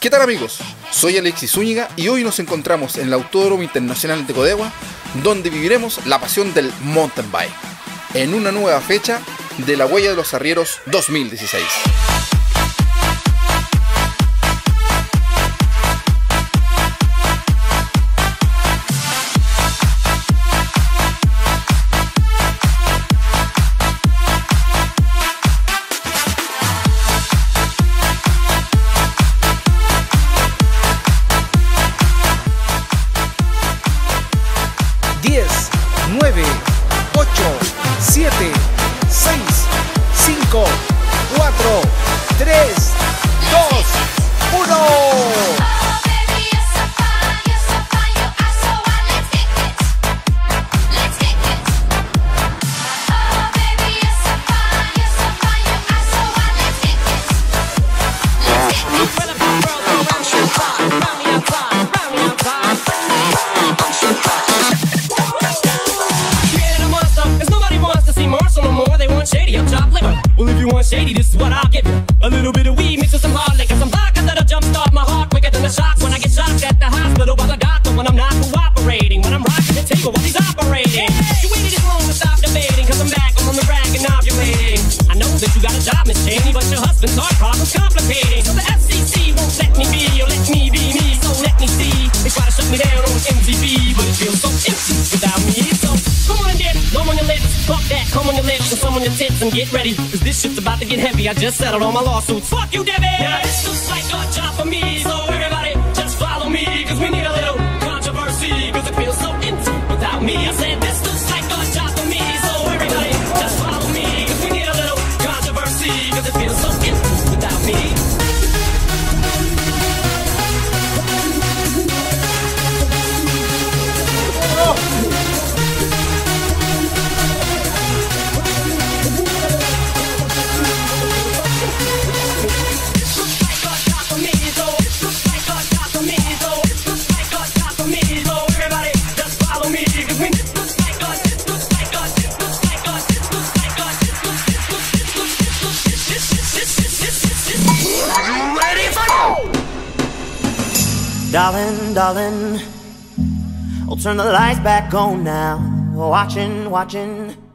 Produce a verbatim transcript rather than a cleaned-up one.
¿Qué tal, amigos? Soy Alexis Zúñiga y hoy nos encontramos en el Autódromo Internacional de Codewa, donde viviremos la pasión del mountain bike, en una nueva fecha de la Huella de los Arrieros dos mil dieciséis. diez, nueve, ocho, siete, seis, cinco, cuatro, tres, dos, uno. Shady, I'm chopped liver. Well, if you want shady, this is what I'll give you. A little bit of weed mixed with some hard liquor, some vodka that'll jumpstart my heart quicker than the shock when I get shocked at the hospital by the doctor when I'm not cooperating, when I'm rocking the table while he's operating. You waited this long to stop debating, cause I'm back on the rack and ovulating. I know that you got a job, Miss Cheney, but your husband's heart problem's complicating. So the F C C won't let me be, or let me be me, so let me see. They try to shut me down on M T V, but it feels so empty without me. So come on and dip, come on your lips, fuck that, come on your lips, and some on your tits, and get ready, cause this shit's about to get heavy. I just settled all my lawsuits. Fuck you, Debbie! Yeah, this looks like a job for me, so everybody just follow me, cause we need a little controversy, cause it feels so empty without me. I said this looks like a job for me, so everybody just follow me, cause we need a little controversy, cause it feels so empty without me. Darling, darling, I'll turn the lights back on now. Watching, watching